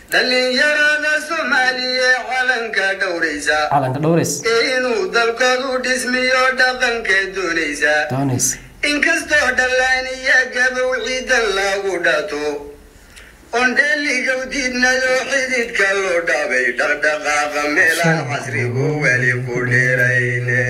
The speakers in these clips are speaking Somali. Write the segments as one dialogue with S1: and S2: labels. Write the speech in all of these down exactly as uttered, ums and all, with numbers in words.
S1: dhalinyarada Soomaaliya calanka dhowraysa
S2: calanka dhowrays
S1: inuu dalkoodu dhismiyo dhaqanka doonaysa
S2: doonaysa
S1: inkastoo dhalaaniya gabow ciidan lagu dhato ondeliga diidnado xididka loo dhaabay dhaqdhaqaaqa meelaan casrigu wali ku dheerayne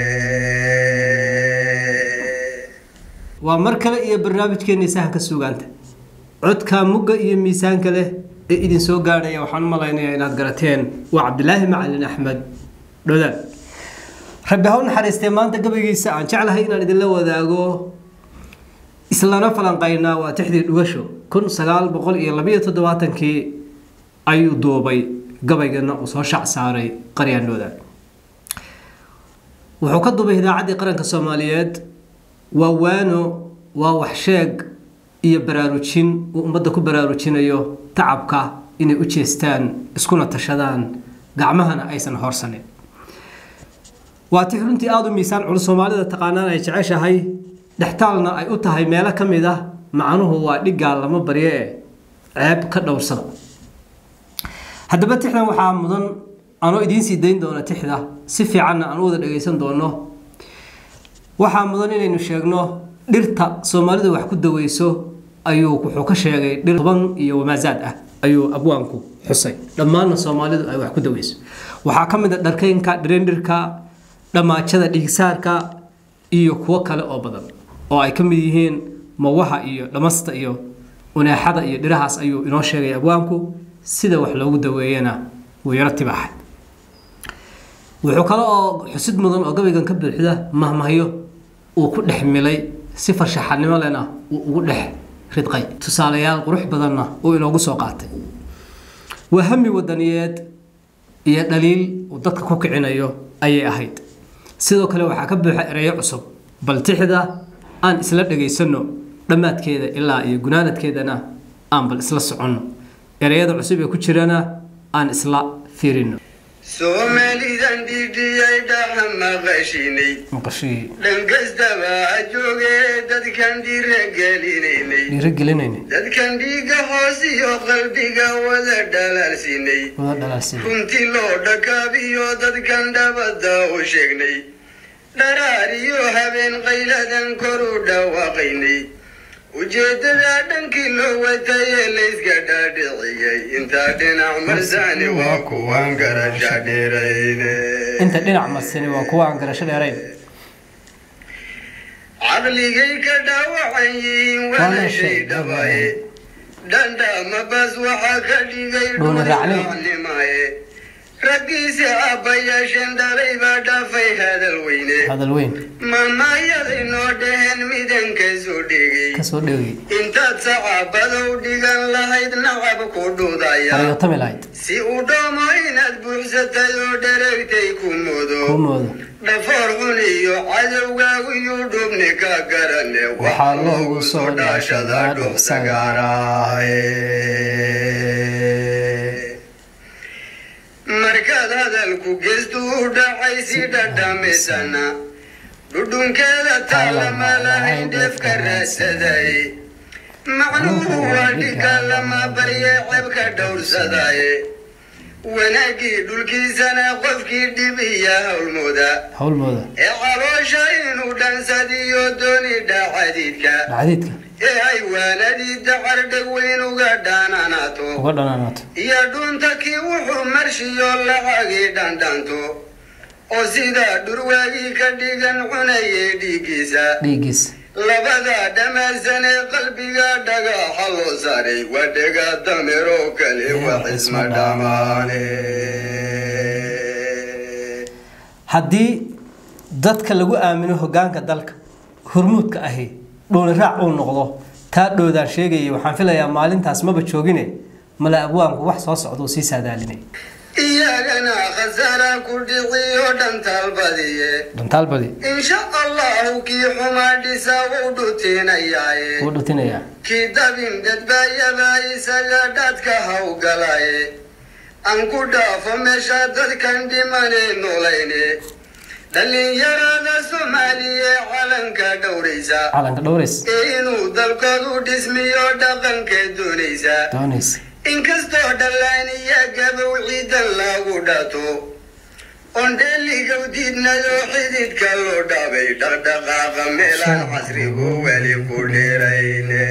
S2: waa mar kale iyo barnaamijkeena sahanka suugaanta codka mugga iyo miisaanka leh ee idin soo gaadhaya waxaan malaynayaa inaad garateen waa Cabdilaahi Macalin Axmed Dhodan rabbi ha u naxariistay maanta gabaygiisa aan jeclahay inaan idin la wadaago islaana falanqaynaa waa tixdii dhugasho kun sagaal boqol iyo laba iyo toddobaatan kii ayuu duubay gabaygana uu soo shac saaray qaryaan Dhodan wuxuu ka duubay idaacadii qaranka Soomaaliyeed waa waano waa wax sheeg iyo baraarujin uu ummadda ku baraarujinayo tacabka inay u jeestaan iskuna tashadaan gacmahana aysan horsanin waa tii runtii aad u miisaan culus Soomaalida taqaanaan ay jeceshahay dhaxtaalna ay u tahay meelo ka mid ah macnuhu waa dhigaal lama baryo ee ceeb ka dhowrsada haddaba tixdan waxaa mudan anoo idiin sii dayn doona tixda si fiicanna aan u wada dhageysan doono waxaa mudan inaynu sheegno dhirta Soomaalidu wax ku daweyso ayuu wuxuu ka sheegay dhir toban iyo wamaazaad ah ayuu abwaanku xusay dhammaan Soomaalidu ay wax ku daweyso waxa kamid ah dharkeynka drenderka dhamaajada dhigsaarka iyo kuwa kale oo badan oo ay kamid yihiin mawaha iyo dhamasta iyo uneexada iyo dhirahaas ayuu inoo sheegay abwaanku sida wax loogu daweeyana wuu yara tibaaxay wuxuu kale oo xusid mudan oo gabaygan ka buuxda mahmahayo uu ku dhexmilay si farshaxanimo lena uu ugu dhex ridqay tusaalayaal qurux badanna uu inoogu soo qaatay wahami wadaniyeed iyo dhaliil uu dadka ku kicinayo ayay ahayd sidoo kale waxaa ka buuxa ereyo cusub bal tixda aan isla dhageysano dhamaadkeeda ilaa iyo gunaanadkeedana aan bal isla soconno ereyada cusub ee ku jirana aan isla fiirino
S1: Soomaalidan dhigay dhaxma qashinay
S2: maqashii
S1: dhankastaba joogay dadkan dhiirigelineynay
S2: dhiirigelineynay
S1: dadkan dhiiga hoos iyo qalbiga wada dhalaalsinay
S2: wada dhalaalsinay
S1: runtii loo dhakaabiyo dadkan dhabada u sheegnay dharaariyo habeen qayladan kor u dhawaaqaynay ujeedada dhankii loo watay la iska dhaadhiciyay inta dhinac marsani waa kuwaan garasho dheerayne
S2: inta dhinac marsani waa kuwaan garasho dheerayn
S1: caqligay ka dhaawacan yihiin wala shay dhabaye dhandhama bas waxaa ka dhigay dhuuniracnimaye raggiisi aabbayaashan dhalay baa dhaafay hadal weyne
S2: hadal weyn
S1: mamayaday noo dhaheen midan kasoo dhigay
S2: kasoo dhigay
S1: intaad saxaabadow dhigan lahayd nacab ku dhudaya
S2: ayotami lahayd
S1: si u dhoomo inaad buuxsatay oo dharagtay ku moodo
S2: ku moodo
S1: dhafoor xun iyo cadowgaagu iyo dhubni ka garane
S2: waxaa loogu soo dhaashadaa
S1: dhuxsagaarahay markaad hadalku geestu u dhacay si dhadhamisana dhudhunkeeda taalama lahayn dheefka raadsaday macnuhu waa dhiga lama barye ceebka dhowrsadaye wanaagii dhulkiisana qofkii dhibiya howlmooda
S2: howlmooda
S1: ee caloosha inuu dhansadiyo dooni dhacadiidka
S2: dhacadiidka
S1: ee ay waanadii dacar dhegweyn uga dhaananaato
S2: uga dhaananaato
S1: iyo dhunta kii wuxuu marshiyo lacagii dhandhanto oo sida dhurwaagii ka dhigan cunayay dhiiggiisa
S2: dhiiggiisa
S1: labada dhamaasan ee qalbiga dhagaxa loo saaray waa dhega dameeroo kale wax isma dhamaane
S2: haddii dadka lagu aamino hoggaanka dalka hormuudka ahi dhooli raac uu noqdo taa Dhodan sheegay waxaan filayaa maalintaas maba joogine mala abwaanku wax soo socdo si saadaalinay
S1: iyagana khasara ku dhiciyo dhantaal badiye
S2: dhantaal badi
S1: insha Allah kii xumaadisa uu dhutinayay
S2: uu dhutinaya
S1: kii dabin dadbayaba isaga dadka hawgalaye aan ku dhaafo meesha dadkan dhimane noolayne dhalinyarada Soomaaliya calanka dhowraysa
S2: calanka dhowraysa
S1: inuu dalkoodu dhismiyo dhaqanka doonaysa
S2: doonaysa
S1: inkastoo dhallaaniya gabow ciidan lagu dhato oon dheeligow diidnadoo xididka loo dhaabay dhaqdhaqaaqa meelaan casrigu weli ku dheerayne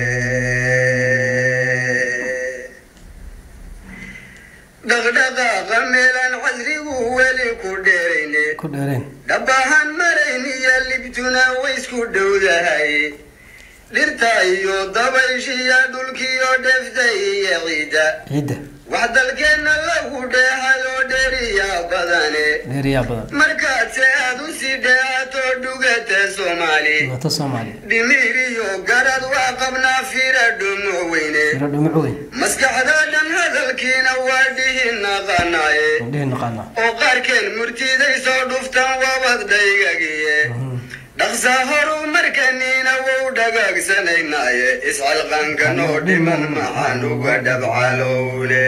S1: dhaqdhaqaaqa meelaan casrigu weli ku dheerayne dhabahan marayn iyo libtuna waysku dhowdahay dhirta iyo dabayshiya dhulkiyo dheefta iyo ciidda wax dalkeenna lagu dheehayoo dheeriyaa badane markaad se aad u sii dheehato dhugata soomaali dhimir iyo garad waa qabnaa fira dhumo weyne maskaxda dhan hadalkiina waa dhihin naqanaaye oo qaarkeen murtiday soo dhuftan wabad dhaygagiye dhaqsa horu markaniina wou dhagaagsanaynaye iscalqankanoo dhiman maxaan uga dhabcalowne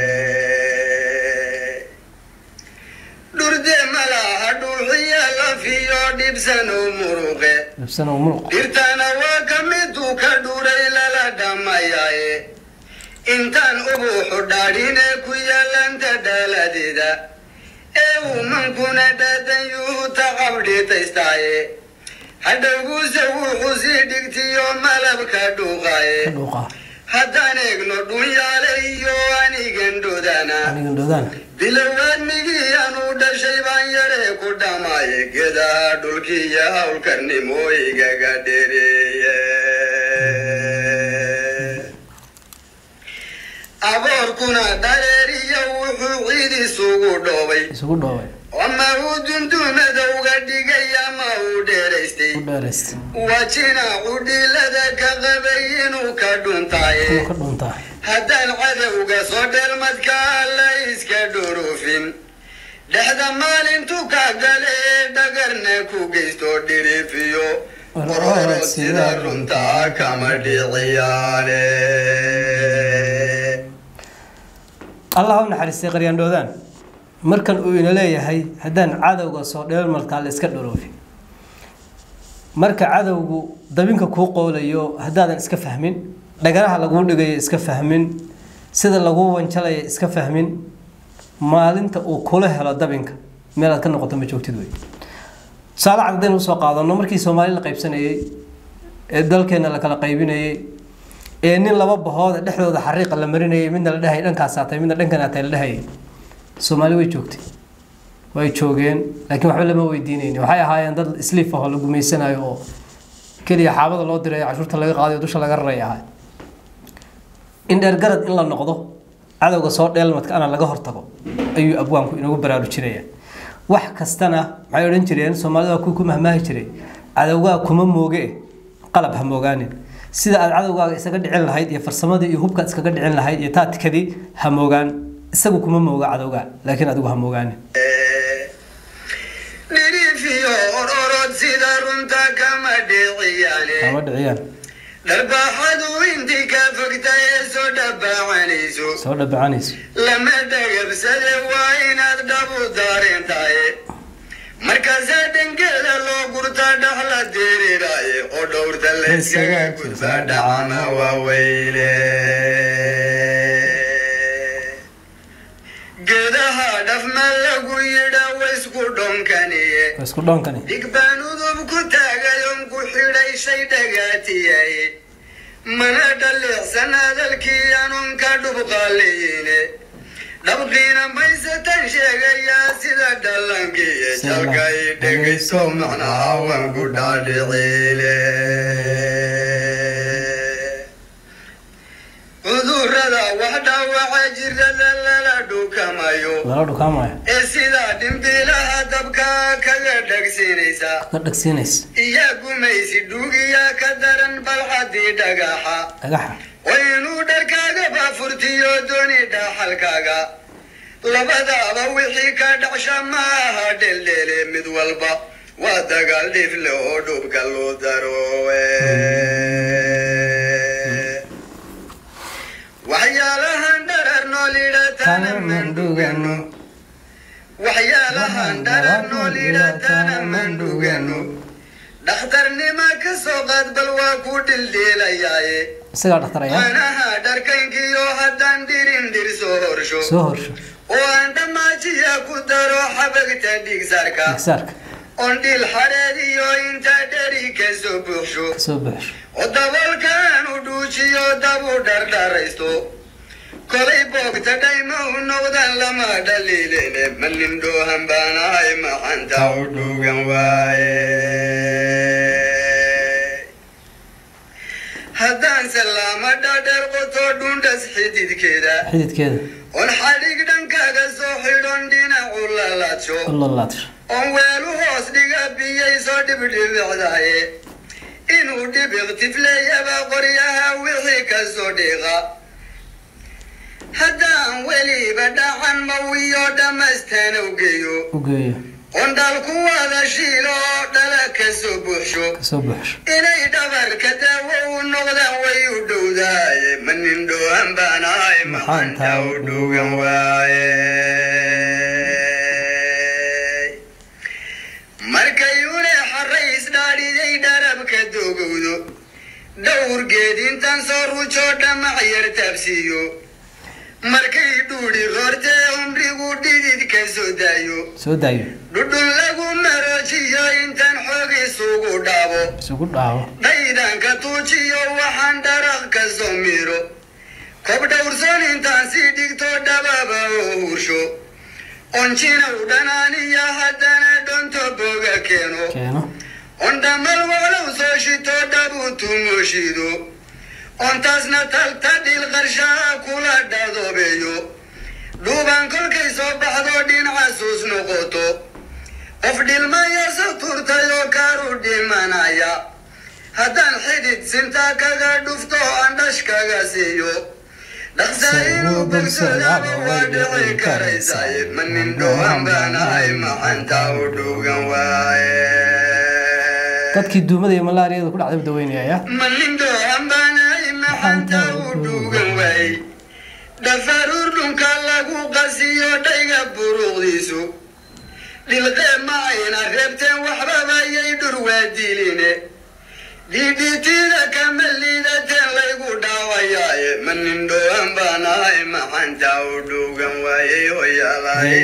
S1: dhurde malaha dhuuxiya lafiyo dhibsanow muruqe dhirtana waa ka miduu ka dhuray lala dhamayaye intaan ubuuxu dhaadhine ku yaalanta dhaaladeeda ee umankuna dhaadanyuhu taqabdhitaystaaye hadhowguse wuxuu sii dhigtiyo malabka dhuuqaaye haddaan eegno dhunyaale iyo anigan dhodana bilowaadmigii anuu dhashay baan yaree ku dhamaaye geedaha dhulkiiyo hawlkarnimo igaga dheereeye aboorkuna dhareeriyo wuxuu ciid isugu dhoobay ama uu dundumadowga dhigay ama uu dheeraystay wajina udhiilada ka qabay inuu ka dhuntaaye haddaan cadowga soo dheelmadka alla iska dhuruufin dhexda maalintu ka gale ee dhagarna ku geysto dhiriifiyo qororo sida runtaa kama dhiciyaane
S2: allah u naxariistay qaryaan dhoodaan markan uu ina leeyahay haddaan cadowga soo dheelmalkaa la iska dhuruufin marka cadowgu dabinka kuu qoolayo haddaadan iska fahmin dhagaraha laguu dhigayo iska fahmin sida laguu wanjalaya iska fahmin maalinta uu kula helo dabinka meelaad ka noqoto ma joogtid wey tusaale cad haddaynu usoo qaadano markii soomaali la qaybsanayey ee dalkeenna la kala qaybinayey ee nin laba bahooda dhexdooda xariiqa la marinayay midna la dhahayay dhankaasaatay midna dhankanaatay la dhahayay soomaali way joogtay way joogeen laakiin waxba lama weydiinaynin waxay ahaayeen dad isliif ahoo la gumaysanayo oo keliya xaabada loo diray cashuurta laga qaadayo dusha laga raray ahay in dheergarad in la noqdo cadowga soo dheelmadka ana laga hortago ayuu abwaanku inagu baraarujinaya wax kastana waxay odhan jireen soomaalida ku ku mahmaahi jiray cadowgaa kuma mooge qalab ha moogaanin sida aad cadowgaaga isaga dhicin lahayd iyo farsamadii iyo hubkaad iskaga dhicin lahayd iyo taatikadii ha moogaan isagu kuma mooga cadowga laakiin adigu ha moogaanin
S1: dhiriifiyo ororod sida runta kama dhiciyaane
S2: kama dhiciyaan
S1: dharbaaxadu intii ka fogta ee soo dhabacanayso
S2: soo dhabacanayso
S1: lama dhagabsade waa inaad dhabu daareentaye markaasaa dhankeeda loo gurta dhaxla deeriraaye oo dhowrta layskaga gudbaa dhacana waaweyne geedaha dhafma lagu yidha waysku dhonkaniye
S2: waysku dhonkani
S1: dhigbaan udub ku taagayon ku xidhay shay dhagaatiyaye mana dhaliicsan hadalkii anun ka dhubqaaleyine dhabqiina maysatan sheegayaa sida dhalankiiyo jalkay dhegayso macnaha waan ku dhaadhiciile cudurrada wax dhaawaca jirada lala dhukamayo ee sidaa dhimbiilaha dabka kaga dhagsiinaysa iyaa gumaysi dhuugiya ka daran balxadii dhagaxa waa inuu dharkaaga baafurtiyo dooni dhaxalkaaga labadaaba wixii ka dhacsha maaha dheldheele mid walba waa dagaal dhifle oo dhubka loo daroowe waxyaalahan dharar noolidhatana mandhugano waxyaalahan dharar noolidhatana mandhugano dhakhtarnima ka soo qaad bal waa ku dhildhiilayaaye
S2: isaga dhaqtaraya
S1: anaha dharkankiyo haddaan dhirin dhir soo horsho
S2: soo horsho
S1: oo aan dhammaajiya ku daro xabagta dhigsarka
S2: dhigsarka
S1: on dhil xareediyo inta dheri ka soo buuxsho
S2: ka soo buuxsho
S1: oo dabalkan u dhuujiyo dabu dhardharaysto kolay boogta dhayma u noqdan lama dhaliilene malin dhoohan baanahay maxanta u dhuugan waaye haddaan salaama dhadheer qoto dhundhas xididkeeda
S2: xididkeeda
S1: on xadhig dhankaaga soo xidhon dhinacu lalaadsho
S2: lalaadsho
S1: on weelu hoos dhiga biyay soo dhibdhibicdaaye inuu dhibiq tifleeyaba qoryaha wixii ka soo dhiiqa haddaan weliba dhacan mawiyo dhammaystaan ugeeyo
S2: ugeeyo
S1: on dhalku wada shiilo oo dhala ka soo buuxsho
S2: ka soo buuxsho
S1: inay dhabarka daawo u noqdaan way u dhowdaaye manin dhoohan baanahay maxanta u dhuugan waaye markay une xarays dhaadhiday dharabka doogowdo dhowrgeed intaan soo rujo dhamac yar taabsiiyo markay dhuudhi roortee umrigu dhidid ka soo daayo
S2: soo daayo
S1: dhudhun lagu maroojiyo intaan xoog isugu dhaabo
S2: isugu dhaabo
S1: dhaydanka tuujiyo waxaan dharaq ka soo miiro kob dhowrsoon intaan sii dhigto dhababa oo hursho onjina u dhanaaniya haddana dhonto boga keeno
S2: keeno
S1: on dhamal walow soo shito dhabu tumooshido ontaasna talta dhil qarshaha kula dhadoobeeyo dhuuban kolkay soo baxdo dhinaca suus noqoto qof dhilmaya sa turtayoo kaaru dhimanaya haddaan xidid sintaa kaga dhufto aan dhash kaga siiyo dhaqsa inuu bogsadaaba waa dhici karaysaye manin dhoohan baanahay maxanta u dhuugan waaye
S2: dadkii duumada iyo malaariyada ku dhacday daweynaya
S1: manin dhoohan baanahay maxanta u dhuugan waaye dhafaruur dhunka lagu qasiyo dhayga buruuqdiisu dhilqee ma ayna reebteen waxbaba yay dhur waa diiline dhidhitida kama liidateen laygu dhaawayaaye manin dhoohan baanahay maxanta u dhuugan waayey hoyalaye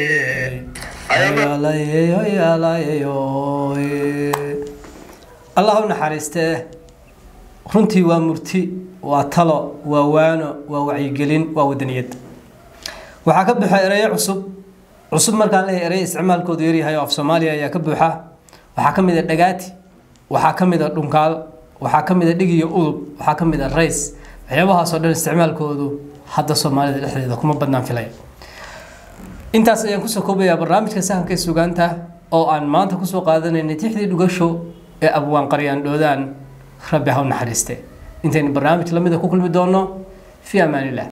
S2: allah u naxariistee runtii waa murti waa talo waa waano waa wacyigelin waa wadaniyad waxaa ka buuxa ereyo cusub cusub markaan leeyahay erey isticmaalkoodu yaryahay oo af soomaaliya ayaa ka buuxa waxaa ka mid a dhagaati waxaa ka mid a dhunkaal waxaa ka mid a dhig iyo udub waxaa ka mid a rays waxyaabahaasoo dhan isticmaalkoodu hadda soomaalida dhexdeeda kuma badnaan filaya intaas ayaan kusoo koobayaa barnaamijka sahanka sugaanta oo aan maanta kusoo qaadanaynay tixdii dhugasho ee abwaan qaryaan dhoodaan rabbi ha u naxariiste intaynu barnaamij lamida ku kulmi doono fi amaan illah